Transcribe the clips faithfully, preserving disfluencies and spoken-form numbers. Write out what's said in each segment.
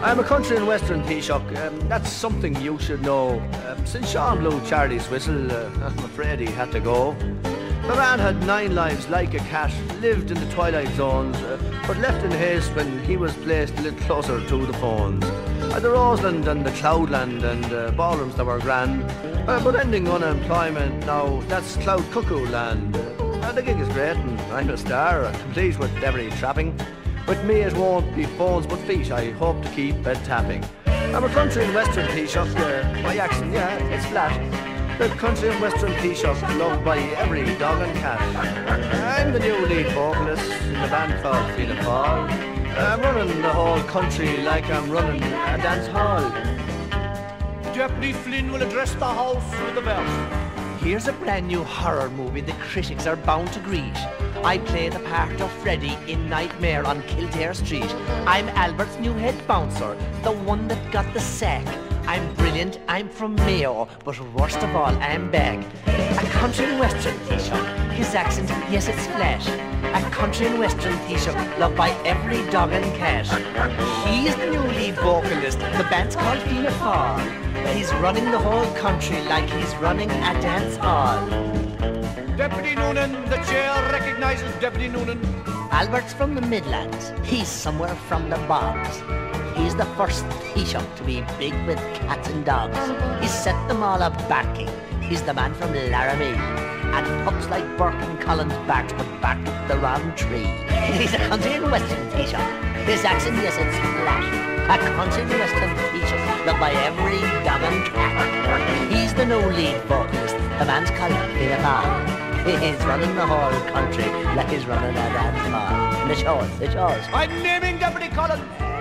I'm a country and western Taoiseach, um, that's something you should know. Um, since Sean blew Charlie's whistle, uh, I'm afraid he had to go. The man had nine lives like a cat, lived in the twilight zones, uh, but left in haste when he was placed a little closer to the phones. Uh, the Roseland and the Cloudland and uh, ballrooms that were grand, uh, but ending unemployment now, that's Cloud Cuckoo land. Uh, the gig is great and I'm a star, complete with every trapping. With me it won't be phones but feet, I hope to keep bed tapping. I'm a country and western Taoiseach, uh, my accent, yeah, it's flat. The country and western Taoiseach, loved by every dog and cat. I'm the new lead vocalist in the band called Fianna Fáil. I'm running the whole country like I'm running a dance hall. Deputy Flynn will address the House with a verse. Here's a brand new horror movie the critics are bound to greet. I play the part of Freddy in Nightmare on Kildare Street. I'm Albert's new head bouncer, the one that got the sack. I'm brilliant, I'm from Mayo, but worst of all, I'm bag. A country and western Taoiseach, his accent, yes, it's flash. A country and western Taoiseach, loved by every dog and cat. He's the new lead vocalist, the band's called Fianna Fáil. He's running the whole country like he's running a dance hall. Deputy Noonan, the chair recognises Deputy Noonan. Albert's from the Midlands, he's somewhere from the bogs. He's the first Taoiseach to be big with cats and dogs. He's set them all up barking. He's the man from Laramie. And pups like Burke and Collins barked, but barked up the wrong tree. He's a country and western Taoiseach. His accent, yes, it's flash. A country and western Taoiseach, loved by every dog and cat. He's the no lead vocalist. The man's called Fianna Fáil. He's running the whole country like he's running a dance hall. And it shows, it shows. I'm naming Deputy Collins.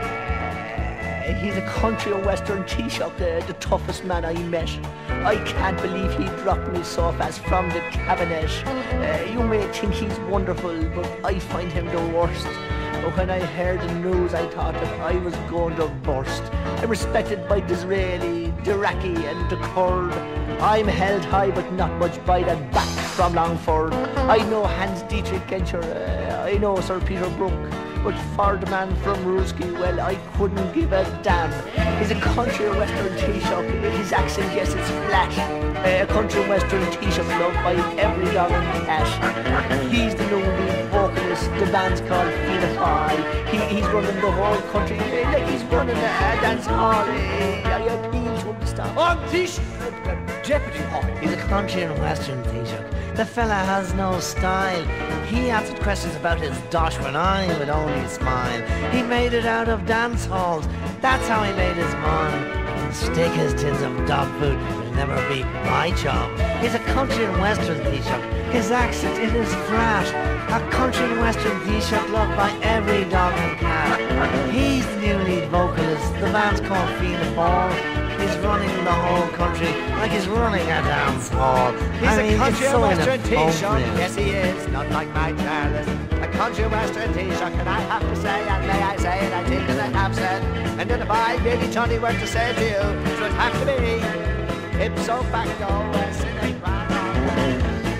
He's a country and western Taoiseach, uh, the toughest man I met. I can't believe he dropped me so fast from the cabinet. Uh, you may think he's wonderful, but I find him the worst. But when I heard the news, I thought that I was going to burst. I'm respected by Disraeli, Diraki and the Kurd. I'm held high, but not much by that back from Longford. I know Hans Dietrich Genscher, uh, I know Sir Peter Brook. But for the man from Ruski, well, I couldn't give a damn. He's a country and western Taoiseach, his accent, yes, it's flash. Uh, a country and western Taoiseach, loved by every dog and cat. He's the new lead vocalist, the band's called Fianna Fáil. He, he's running the whole country, uh, like he's running a, a dance hall. Uh, I appeal to him to stop. On Taoiseach, Deputy Hall. He's a country and western Taoiseach. The fella has no style. He answered questions about his dosh when I would only smile. He made it out of dance halls. That's how he made his money. He can stick his tins of dog food, but it'll never be my chum. He's a country and western Taoiseach. His accent, it is flat. A country and western Taoiseach, loved by every dog and cat. He's the new lead vocalist. The band's called Fianna Fáil. He's running the whole country like he's running a dance hall. He's I mean, a country and western Taoiseach, yes he is, not like my Charles. A country and western Taoiseach, and I have to say, and may I say it, I think as I have said. And then if I, Billy Johnny, were to say to you, it would have to be ipso facto, sine qua non.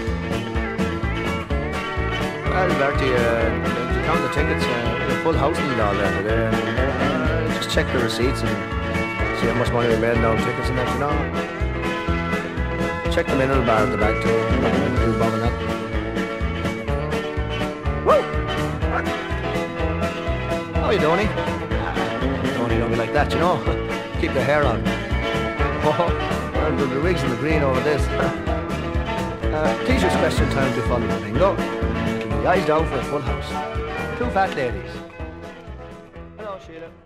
Well, Bertie, uh, count the tickets, uh, the full house and all that. Uh, just check the receipts and see how much money we made on tickets and that, you know. Check the mineral bar at the back too. Nothing bombing that. Woo! How you doing? Tony don't be like that, you know. Keep the hair on. Oh, well, the, the wigs and the green over this. uh, Teacher's question time to follow the bingo. Keep the eyes down for a full house. Two fat ladies. Hello, Sheila.